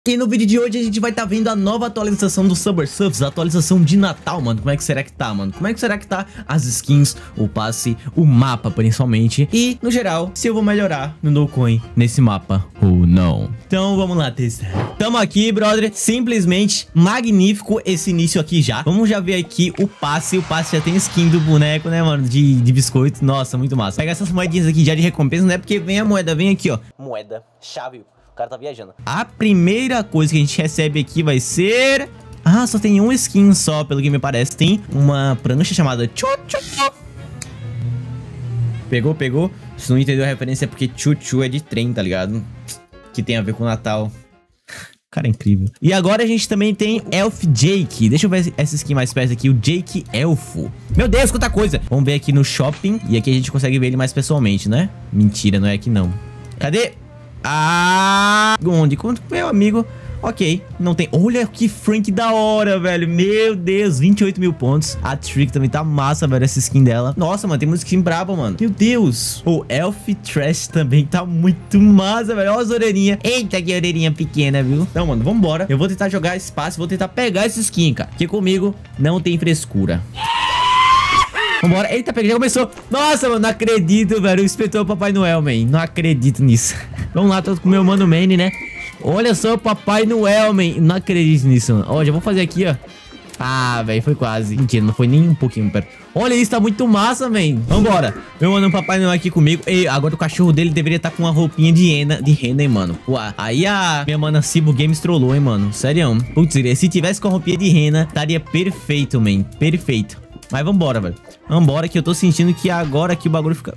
E no vídeo de hoje a gente vai estar vendo a nova atualização do Subway Surfers, a atualização de Natal, mano. Como é que será que tá, mano? Como é que será que tá as skins, o passe, o mapa, principalmente? E, no geral, se eu vou melhorar no NoCoin nesse mapa ou não. Então, vamos lá, testar. Tamo aqui, brother. Simplesmente magnífico esse início aqui já. Vamos já ver aqui o passe. O passe já tem skin do boneco, né, mano? De biscoito. Nossa, muito massa. Pega essas moedinhas aqui já de recompensa, né? Porque vem a moeda, vem aqui, ó. Moeda, chave. O cara tá viajando. A primeira coisa que a gente recebe aqui vai ser... Ah, só tem um skin só, pelo que me parece. Tem uma prancha chamada Chuchu. Pegou, pegou. Se não entendeu a referência é porque Chuchu é de trem, tá ligado? Que tem a ver com o Natal. Cara, é incrível. E agora a gente também tem Elf Jake. Deixa eu ver essa skin mais perto aqui. O Jake Elfo. Meu Deus, quanta coisa. Vamos ver aqui no shopping. E aqui a gente consegue ver ele mais pessoalmente, né? Mentira, não é aqui não. Cadê? Ah, onde? Quanto, meu amigo? Ok, não tem. Olha que Frank da hora, velho. Meu Deus, 28 mil pontos. A Trick também tá massa, velho, essa skin dela. Nossa, mano, tem uma skin braba, mano. Meu Deus. O Elf Trash também tá muito massa, velho. Olha as orelhinhas. Eita, que orelhinha pequena, viu? Então, mano, vambora. Eu vou tentar jogar espaço, vou tentar pegar essa skin, cara. Porque comigo não tem frescura. Vambora. Eita, peguei, já começou. Nossa, mano, não acredito, velho. O inspetor Papai Noel, man. Não acredito nisso. Vamos lá, tô com o meu mano Manny, né? Olha só o Papai Noel, man. Não acredito nisso, mano. Ó, já vou fazer aqui, ó. Ah, velho, foi quase. Mentira, não foi nem um pouquinho perto. Olha isso, tá muito massa, man. Vambora. Meu mano Papai Noel aqui comigo. E agora o cachorro dele deveria estar com uma roupinha de rena, hein, mano. Ué, aí a minha mana Cibo Games trollou, hein, mano. Sério. Putz, se tivesse com a roupinha de rena, estaria perfeito, man. Perfeito. Mas vambora, velho. Vambora que eu tô sentindo que agora que o bagulho fica...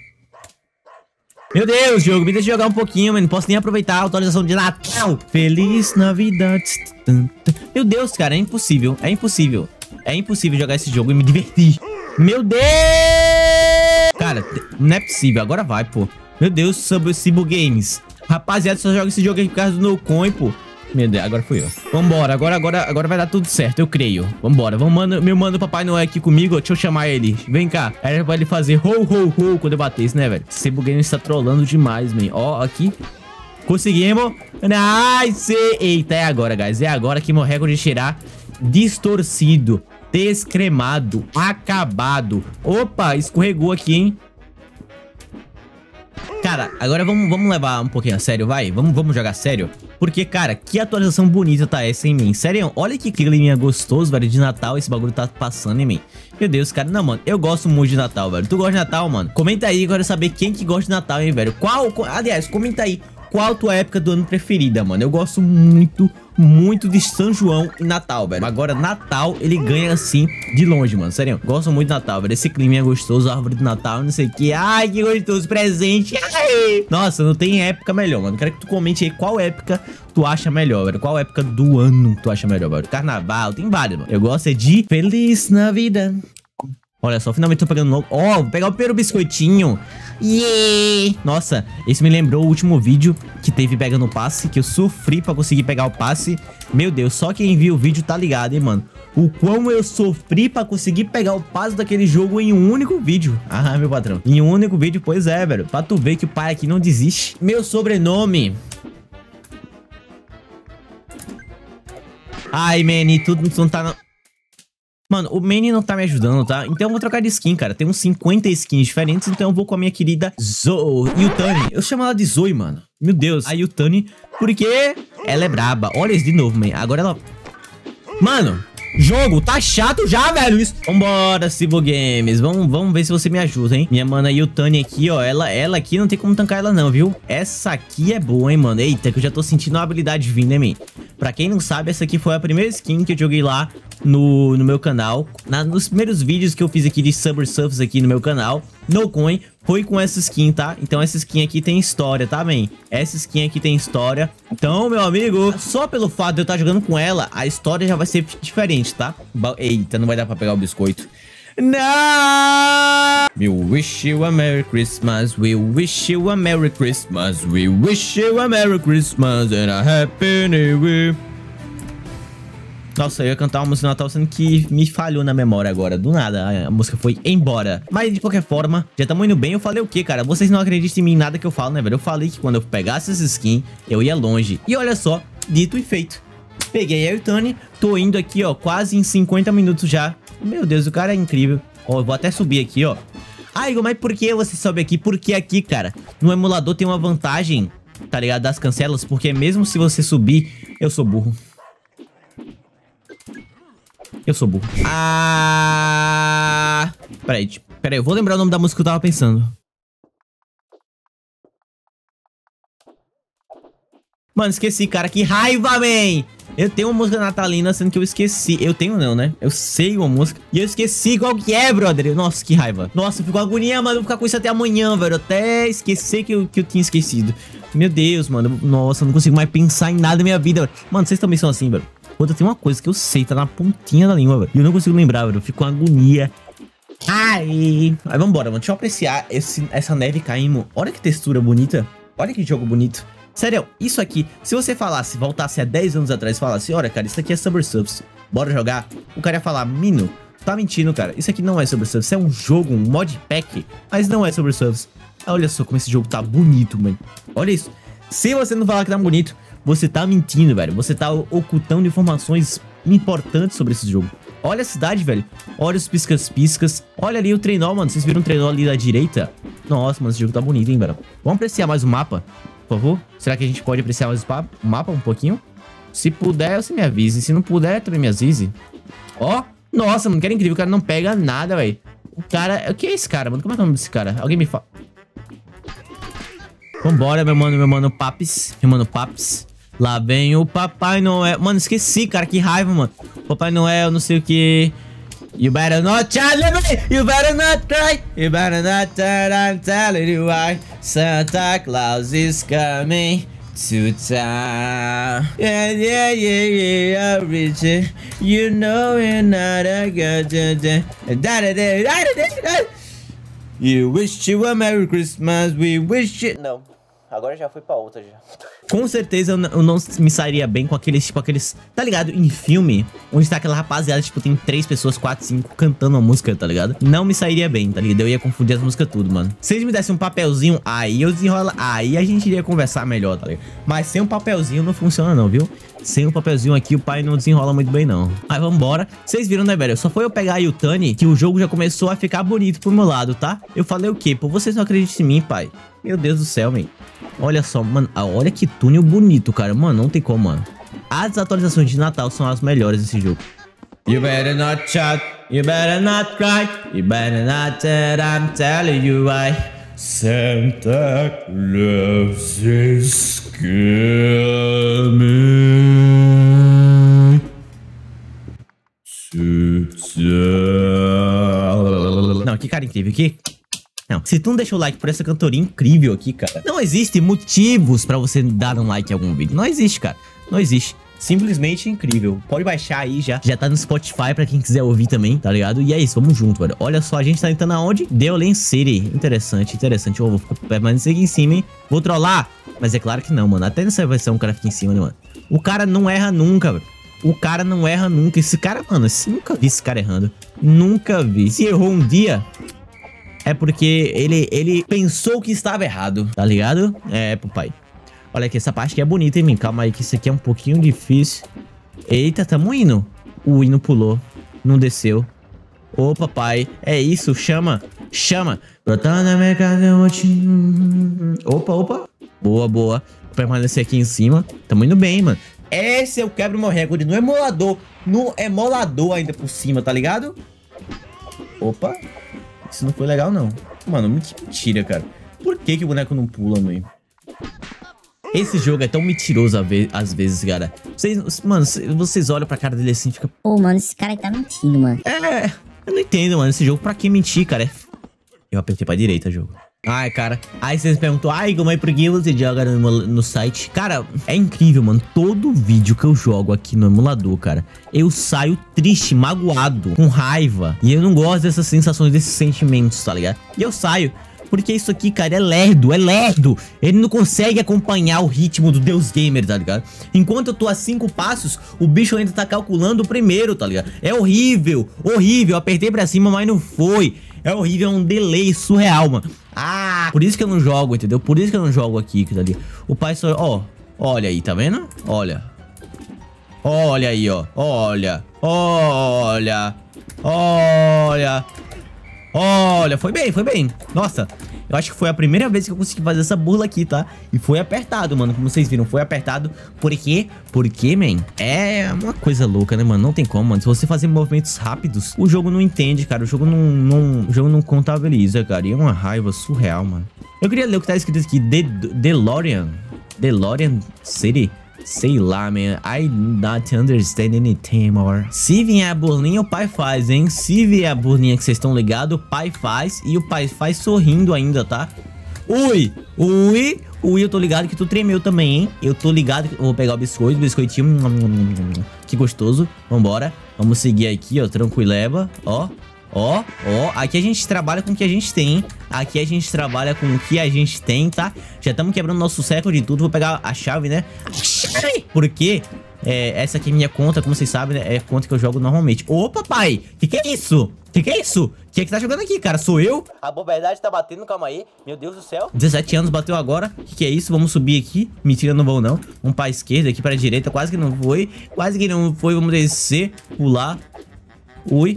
Meu Deus, jogo, me deixa jogar um pouquinho, mano. Não posso nem aproveitar a atualização de Natal. Feliz Navidade. Meu Deus, cara, é impossível. É impossível. É impossível jogar esse jogo e me divertir. Meu Deus! Cara, não é possível. Agora vai, pô. Meu Deus, Cibo Games. Rapaziada, só joga esse jogo aqui por causa do NoCoin, pô. Meu Deus, agora fui eu. Vambora, agora vai dar tudo certo, eu creio. Vambora, meu mano Papai Noel aqui comigo. Deixa eu chamar ele. Vem cá. Era pra ele fazer ho, ho, ho quando eu bater isso, né, velho? Esse buguinho está trolando demais, man. Ó, aqui. Conseguimos. Nice. Eita, é agora, guys. É agora que meu recorde será distorcido, descremado, acabado. Opa, escorregou aqui, hein? Cara, agora vamos levar um pouquinho a sério, vai? Vamos jogar sério? Porque, cara, que atualização bonita tá essa, hein, man? Sério, olha que clima gostoso, velho, de Natal esse bagulho tá passando, hein, man? Meu Deus, cara, não, mano, eu gosto muito de Natal, velho. Tu gosta de Natal, mano? Comenta aí, eu quero saber quem que gosta de Natal, hein, velho? Aliás, comenta aí, qual tua época do ano preferida, mano? Eu gosto muito de São João e Natal, velho. Agora, Natal, ele ganha assim, de longe, mano. Sério, gosto muito de Natal, velho. Esse clima é gostoso, árvore de Natal, não sei o que. Ai, que gostoso, presente. Ai. Nossa, não tem época melhor, mano. Quero que tu comente aí qual época tu acha melhor, velho. Qual época do ano tu acha melhor, velho? Carnaval, tem várias, mano. Eu gosto é de Feliz Navidad. Olha só, finalmente tô pegando novo. Ó, vou pegar o primeiro biscoitinho. Yeah! Nossa, esse me lembrou o último vídeo que teve pegando o passe, que eu sofri pra conseguir pegar o passe. Meu Deus, só quem viu o vídeo tá ligado, hein, mano. O quão eu sofri pra conseguir pegar o passe daquele jogo em um único vídeo. Ah, meu patrão. Em um único vídeo, pois é, velho. Pra tu ver que o pai aqui não desiste. Meu sobrenome... Ai, Manny, tudo não tá... Mano, o Manny não tá me ajudando, tá? Então eu vou trocar de skin, cara. Tem uns 50 skins diferentes, então eu vou com a minha querida Yutani. Eu chamo ela de Zoe, mano. Meu Deus. A Yutani, porque ela é braba. Olha isso de novo, man. Agora ela... Mano, jogo, tá chato já, velho, isso. Vambora, Cibo Games. Vamos ver se você me ajuda, hein? Minha mana Yutani aqui, ó. Ela aqui não tem como tancar ela não, viu? Essa aqui é boa, hein, mano? Eita, que eu já tô sentindo uma habilidade vindo, hein, man? Pra quem não sabe, essa aqui foi a primeira skin que eu joguei lá no meu canal. Nos primeiros vídeos que eu fiz aqui de Subway Surfers aqui no meu canal, NoCoin, foi com essa skin, tá? Então essa skin aqui tem história, tá, man? Essa skin aqui tem história. Então, meu amigo, só pelo fato de eu estar jogando com ela, a história já vai ser diferente, tá? Eita, não vai dar pra pegar o biscoito. Não! We wish you a Merry Christmas. We wish you a Merry Christmas. We wish you a Merry Christmas and a Happy New Year. Nossa, eu ia cantar uma música de Natal, sendo que me falhou na memória agora. Do nada, a música foi embora. Mas, de qualquer forma, já estamos indo bem. Eu falei o quê, cara? Vocês não acreditam em mim nada que eu falo, né, velho? Eu falei que quando eu pegasse essa skin, eu ia longe. E olha só, Dito e feito. Peguei a Yutani, tô indo aqui, ó, quase em 50 minutos já. Meu Deus, o cara é incrível. Ó, eu vou até subir aqui, ó. Ah, Igor, mas por que você sobe aqui? Porque aqui, cara, no emulador tem uma vantagem, tá ligado? Das cancelas, porque mesmo se você subir... Eu sou burro. Eu sou burro. Ah... Peraí, eu vou lembrar o nome da música que eu tava pensando. Mano, esqueci, cara. Que raiva, man! Eu tenho uma música natalina, sendo que eu esqueci. Eu tenho não, né? Eu sei uma música. E eu esqueci qual que é, brother. Nossa, que raiva. Nossa, ficou agonia, mano. Vou ficar com isso até amanhã, velho. Até esquecer que eu tinha esquecido. Meu Deus, mano. Nossa, eu não consigo mais pensar em nada na minha vida, velho. Mano, vocês também são assim, velho. Quando tem uma coisa que eu sei, tá na pontinha da língua, velho. E eu não consigo lembrar, velho. Eu fico com agonia. Ai. Aí, vambora, mano. Deixa eu apreciar essa neve caindo. Olha que textura bonita. Olha que jogo bonito. Sério, isso aqui, se você falasse, voltasse há 10 anos atrás e falasse, olha, cara, isso aqui é Subway Surfers, bora jogar, o cara ia falar, Mino, tá mentindo, cara, isso aqui não é Subway Surfers, isso é um jogo, um modpack, mas não é Subway Surfers. Olha só como esse jogo tá bonito, mano, olha isso. Se você não falar que tá bonito, você tá mentindo, velho, você tá ocultando informações importantes sobre esse jogo. Olha a cidade, velho, olha os piscas-piscas, olha ali o trenó, mano, vocês viram o trenó ali da direita? Nossa, mano, esse jogo tá bonito, hein, velho. Vamos apreciar mais o mapa? Por favor? Será que a gente pode apreciar mais o mapa um pouquinho? Se puder, você me avise. Se não puder, também me avise. Ó. Nossa, mano, que era incrível. O cara não pega nada, velho. O cara... O que é esse cara, mano? Como é o nome desse cara? Alguém me fala. Vambora, meu mano Papis. Meu mano Papis. Lá vem o Papai Noel. Mano, esqueci, cara. Que raiva, mano. Papai Noel, não sei o que... You better not child me, you better not cry, you better not turn, I'm telling you why. Santa Claus is coming to town. Yeah, yeah, yeah, yeah, Richard. You know you're not a good You wish you a Merry Christmas, we wish you... Não, agora já fui pra outra já. Com certeza eu não me sairia bem com aqueles, tá ligado? Em filme, onde tá aquela rapaziada, tipo, tem 3 pessoas, 4, 5, cantando uma música, tá ligado? Não me sairia bem, tá ligado? Eu ia confundir as músicas tudo, mano. Se eles me dessem um papelzinho, aí eu desenrola, aí a gente iria conversar melhor, tá ligado? Mas sem um papelzinho não funciona não, viu? Sem um papelzinho aqui, o pai não desenrola muito bem, não. Aí, vambora. Vocês viram, né, velho? Só foi eu pegar a Yutani que o jogo já começou a ficar bonito pro meu lado, tá? Eu falei o quê? Pô, vocês não acreditam em mim, pai? Meu Deus do céu, man. Olha só, mano. Olha que túnel bonito, cara. Mano, não tem como, mano. As atualizações de Natal são as melhores desse jogo. You better not shout. You better not cry. You better not tell. I'm telling you why. Santa Claus is coming to town. Não, que cara incrível aqui. Não, se tu não deixou o like por essa cantoria incrível aqui, cara, não existe motivos pra você dar um like em algum vídeo. Não existe, cara. Não existe. Simplesmente incrível. Pode baixar aí já. Já tá no Spotify pra quem quiser ouvir também, tá ligado? E é isso, vamos junto, velho. Olha só, a gente tá entrando aonde? Deolen City. Interessante, interessante. Eu vou permanecer aqui em cima, hein? Vou trollar? Mas é claro que não, mano. Até nessa versão o cara fica em cima, né, mano? O cara não erra nunca, velho. O cara não erra nunca. Esse cara, mano, eu nunca vi esse cara errando. Nunca vi. Se errou um dia... é porque ele pensou que estava errado, tá ligado? É, papai. Olha aqui, essa parte aqui é bonita, hein, mim? Calma aí, que isso aqui é um pouquinho difícil. Eita, tamo indo. O hino pulou. Não desceu. Ô, papai. É isso, chama. Chama. Opa, opa. Boa, boa. Vou permanecer aqui em cima. Tamo indo bem, mano. Esse eu quebro meu recorde no emulador. No emulador ainda por cima, tá ligado? Opa. Isso não foi legal, não. Mano, que mentira, cara. Por que o boneco não pula, mano? Esse jogo é tão mentiroso às vezes, cara. Mano, vocês olham pra cara dele assim e ficam... Pô, mano, esse cara aí tá mentindo, mano. É, eu não entendo, mano. Esse jogo, pra que mentir, cara? Eu apertei pra direita, jogo. Ai, cara. Aí vocês perguntam, ai, como é por que você joga no site? Cara, é incrível, mano. Todo vídeo que eu jogo aqui no emulador, cara, eu saio triste, magoado, com raiva. E eu não gosto dessas sensações, desses sentimentos, tá ligado? E eu saio. Porque isso aqui, cara, é lerdo, é lerdo. Ele não consegue acompanhar o ritmo do Deus Gamer, tá ligado? Enquanto eu tô a 5 passos, o bicho ainda tá calculando o primeiro, tá ligado? É horrível, horrível. Eu apertei pra cima, mas não foi. É horrível, é um delay surreal, mano. Ah, por isso que eu não jogo, entendeu? Por isso que eu não jogo aqui, tá ligado? O pai só... Ó, olha aí, tá vendo? Olha, Olha aí, ó. Olha. Olha. Olha. Olha. Foi bem, foi bem. Nossa. Eu acho que foi a primeira vez que eu consegui fazer essa burla aqui, tá? E foi apertado, mano. Como vocês viram, foi apertado. Por quê? Porque, man, é uma coisa louca, né, mano? Não tem como, mano. Se você fazer movimentos rápidos, o jogo não entende, cara. O jogo não contabiliza, cara. E é uma raiva surreal, mano. Eu queria ler o que tá escrito aqui. DeLorean City. Sei lá, man. I not understand anything more. Se vier a burlinha, o pai faz, hein? Se vier a burlinha que vocês estão ligados, o pai faz. E o pai faz sorrindo ainda, tá? Ui, eu tô ligado que tu tremeu também, hein? Eu tô ligado que... Eu vou pegar o biscoitinho. Que gostoso. Vambora. Vamos seguir aqui, ó. Tranquileba. Ó. Ó, ó, aqui a gente trabalha com o que a gente tem, hein? Aqui a gente trabalha com o que a gente tem, tá? Já estamos quebrando nosso século de tudo. Vou pegar a chave, né? Porque essa aqui é minha conta, como vocês sabem, né? É a conta que eu jogo normalmente. Ô, papai! Que é isso? Que é isso? Quem é que tá jogando aqui, cara? Sou eu? A boberdade tá batendo, calma aí. Meu Deus do céu. 17 anos bateu agora. Que é isso? Vamos subir aqui. Mentira, não vou não. Vamos pra esquerda, aqui pra direita. Quase que não foi. Quase que não foi. Vamos descer, pular. Ui.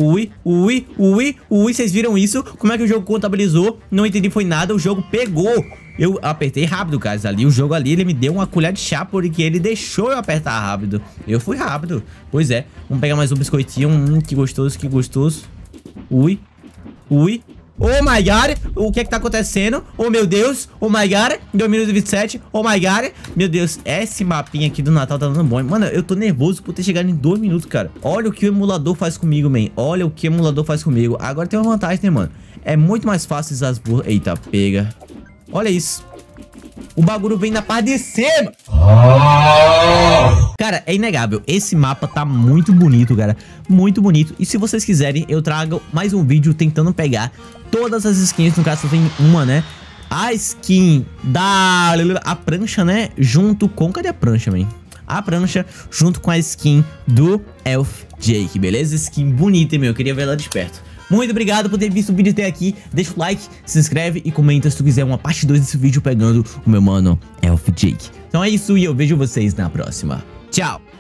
Vocês viram isso? Como é que o jogo contabilizou? Não entendi, foi nada, o jogo pegou. Eu apertei rápido, guys, ali. O jogo ali, ele me deu uma colher de chá porque ele deixou eu apertar rápido. Eu fui rápido. Pois é. Vamos pegar mais um biscoitinho. Que gostoso, que gostoso. Ui. Oh my god, o que é que tá acontecendo? Oh meu Deus, oh my god, 2 minutos e 27, oh my god. Meu Deus, esse mapinha aqui do Natal tá dando bom. Mano, eu tô nervoso por ter chegado em 2 minutos, cara. Olha o que o emulador faz comigo, man. Olha o que o emulador faz comigo. Agora tem uma vantagem, né, mano? É muito mais fácil as burras. Eita, pega. Olha isso. O bagulho vem na parte de cima. Cara, é inegável. Esse mapa tá muito bonito, cara. Muito bonito. E se vocês quiserem, eu trago mais um vídeo tentando pegar todas as skins. No caso, tem uma, né? A skin da... A prancha, né? Junto com... Cadê a prancha, man? A prancha junto com a skin do Elf Jake, beleza? Skin bonita, meu. Eu queria ver ela de perto. Muito obrigado por ter visto o vídeo até aqui. Deixa o like, se inscreve e comenta se tu quiser uma parte 2 desse vídeo pegando o meu mano Elf Jake. Então é isso e eu vejo vocês na próxima. Tchau!